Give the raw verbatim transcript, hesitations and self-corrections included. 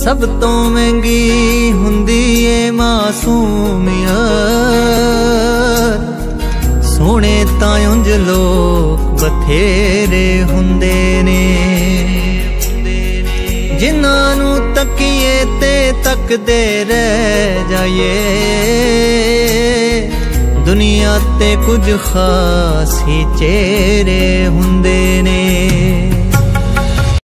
सब तो महंगी हुंदी ए मासूमियत। सोने तां उंज लोग बथेरे हुंदे ने, जिन्हां नूं तकिए ते तकदे रह जाइए। दुनिया ते कुछ खास ही चेहरे हुंदे ने।